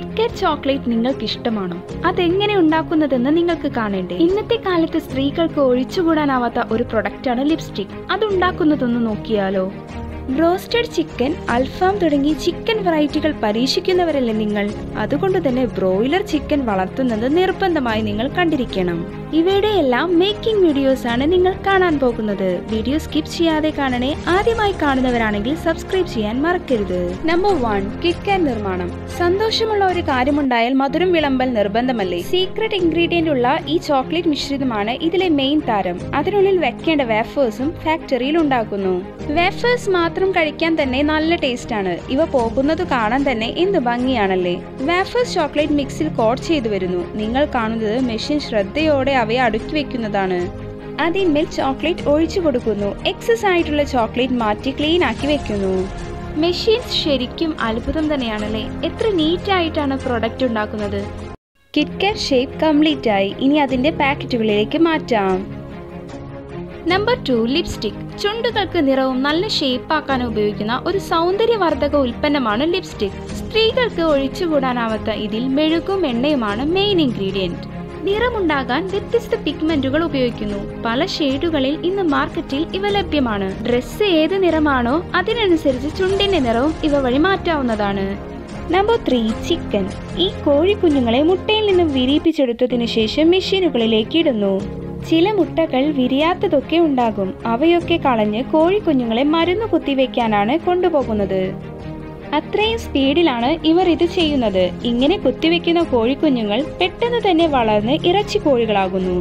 KitKat chocolate നിങ്ങൾക്ക് ഇഷ്ടമാണോ? അതെങ്ങനെ ഉണ്ടാക്കുന്നതെന്ന് നിങ്ങൾക്ക് കാണണ്ടേ? ഇന്നത്തെ കാലത്ത് സ്ത്രീകൾക്ക് ഒഴിച്ചുകൂടാനാവാത്ത ഒരു പ്രൊഡക്റ്റാണ് ലിപ്സ്റ്റിക്. അതുണ്ടാക്കുന്നതൊന്ന് നോക്കിയാലോ? ബ്രോസ്റ്റഡ് ചിക്കൻ, അൽഫാം തുടങ്ങി ചിക്കൻ വെറൈറ്റികൾ പരീക്ഷിക്കുന്നവരല്ലേ നിങ്ങൾ? അതുകൊണ്ട് തന്നെ ബ്രോയിലർ ചിക്കൻ വളർത്തുന്നത് നിർബന്ധമായി നിങ്ങൾ കണ്ടിരിക്കണം. ഇവയുടെ എല്ലാം മേക്കിംഗ് വീഡിയോസ് ആണ് നിങ്ങൾ കാണാൻ പോകുന്നത്. വീഡിയോ സ്കിപ്പ് ചെയ്യാതെ കാണണേ. ആദ്യമായി കാണുന്നവരാണെങ്കിൽ സബ്സ്ക്രൈബ് ചെയ്യാൻ മറക്കരുത്. നമ്പർ 1, കിറ്റ്കാറ്റ് നിർമ്മാണം. സന്തോഷമുള്ള ഒരു കാര്യമുണ്ടായാൽ മധുരം വിളമ്പൽ നിർബന്ധമല്ലേ? സീക്രട്ട് ഇൻഗ്രീഡിയന്റ് ഉള്ള ഈ ചോക്ലേറ്റ് മിശ്രിതമാണ് ഇതിലെ മെയിൻ താരം. അതിനുള്ളിൽ വെക്കേണ്ട വേഫേഴ്സും ഫാക്ടറിയിൽ ഉണ്ടാക്കുന്നു. വേഫേഴ്സ് മാത്രം കഴിക്കാൻ തന്നെ നല്ല ടേസ്റ്റ് ആണ്. ഇവ പോകുന്നത് കാണാൻ തന്നെ എന്ത് ഭംഗിയാണല്ലേ? വേഫേഴ്സ് ചോക്ലേറ്റ് മിക്സിൽ കോട്ട് ചെയ്തു വരുന്നു. നിങ്ങൾ കാണുന്നത് മെഷീൻ ശ്രദ്ധയോടെ അവയെ അടുക്കി വെക്കുന്നതാണ്. അതിന്മേൽ ചോക്ലേറ്റ് ഒഴിച്ചു കൊടുക്കുന്നു. എക്സസ് ആയിട്ടുള്ള ചോക്ലേറ്റ് മാറ്റി ക്ലീൻ ആക്കി വെക്കുന്നു. മെഷീൻസ് ശരിക്കും അത്ഭുതം തന്നെയാണല്ലേ? എത്ര നീറ്റ് ആയിട്ടാണ് പ്രൊഡക്റ്റ് ഉണ്ടാക്കുന്നത്. കിറ്റ്കാറ്റ് ഷേപ്പ് കംപ്ലീറ്റ് ആയി. ഇനി അതിന്റെ പാക്കറ്റുകളിലേക്ക് മാറ്റാം. Number 2, lipstick. ചുണ്ടുകൾക്ക് നിറവും നല്ല ഷേപ്പ് ആക്കാൻ ഉപയോഗിക്കുന്ന ഒരു സൗന്ദര്യവർദ്ധക ഉൽപ്പന്നമാണ് ലിപ്സ്റ്റിക്. സ്ത്രീകൾക്ക് ഒഴിച്ചുകൂടാനാവാത്ത ഇതിൽ മെഴുകും എണ്ണയുമാണ് മെയിൻ ഇൻഗ്രീഡിയന്റ്. നിറമുണ്ടാകാൻ വ്യത്യസ്ത പിഗ്മെന്റുകൾ ഉപയോഗിക്കുന്നു. പല ഷെയ്ഡുകളിൽ ഇന്ന് മാർക്കറ്റിൽ ഇവ ലഭ്യമാണ്. ഡ്രസ്സ് ഏത് നിറമാണോ അതിനനുസരിച്ച് ചുണ്ടിന്റെ നിറവും ഇവ വഴി മാറ്റാവുന്നതാണ്. Number 3, chicken. ഈ കോഴിക്കുഞ്ഞുങ്ങളെ മുട്ടയിൽ നിന്നും വിരിയിപ്പിച്ചെടുത്തതിനു ശേഷം മെഷീനുകളിലേക്ക് ഇടുന്നു. ചില മുട്ടകൾ വിരിയാത്തതൊക്കെ ഉണ്ടാകും. അവയൊക്കെ കളഞ്ഞ് കോഴിക്കുഞ്ഞുങ്ങളെ മരുന്ന് കുത്തിവെക്കാനാണ് കൊണ്ടുപോകുന്നത്. അത്രയും സ്പീഡിലാണ് ഇവർ ഇത് ചെയ്യുന്നത്. ഇങ്ങനെ കുത്തിവെക്കുന്ന കോഴിക്കുഞ്ഞുങ്ങൾ പെട്ടെന്ന് തന്നെ വളർന്ന് ഇറച്ചി കോഴികളാകുന്നു.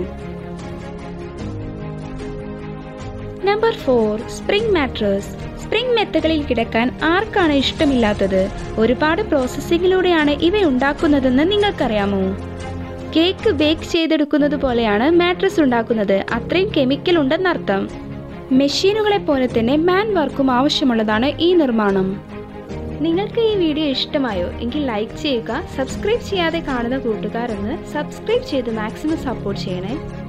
Number 4, spring mattress. സ്പ്രിംഗ് മെത്തകളിൽ കിടക്കാൻ ആർക്കാണ് ഇഷ്ടമില്ലാത്തത്? ഒരുപാട് പ്രോസസ്സിങ്ങിലൂടെയാണ് ഇവ ഉണ്ടാക്കുന്നതെന്ന് നിങ്ങൾക്കറിയാമോ? കേക്ക് ബേക്ക് ചെയ്തെടുക്കുന്നത് പോലെയാണ് മാട്രസ് ഉണ്ടാക്കുന്നത്. അത്രയും കെമിക്കൽ ഉണ്ടെന്നർത്ഥം. മെഷീനുകളെ പോലെ തന്നെ മാൻ വർക്കും ആവശ്യമുള്ളതാണ് ഈ നിർമ്മാണം. നിങ്ങൾക്ക് ഈ വീഡിയോ ഇഷ്ടമായോ? എങ്കിൽ ലൈക്ക് ചെയ്യുക. സബ്സ്ക്രൈബ് ചെയ്യാതെ കാണുന്ന കൂട്ടുകാരൊന്ന് സബ്സ്ക്രൈബ് ചെയ്ത് മാക്സിമം സപ്പോർട്ട് ചെയ്യണേ.